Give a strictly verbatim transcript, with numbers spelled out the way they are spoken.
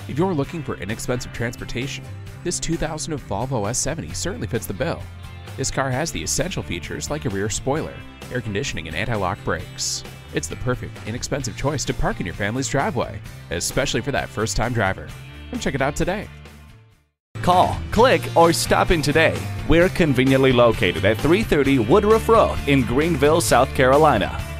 If you're looking for inexpensive transportation, this two thousand Volvo S seventy certainly fits the bill. This car has the essential features like a rear spoiler, air conditioning, and anti-lock brakes. It's the perfect, inexpensive choice to park in your family's driveway, especially for that first-time driver. Come check it out today. Call, click, or stop in today. We're conveniently located at three thirty Woodruff Road in Greenville, South Carolina.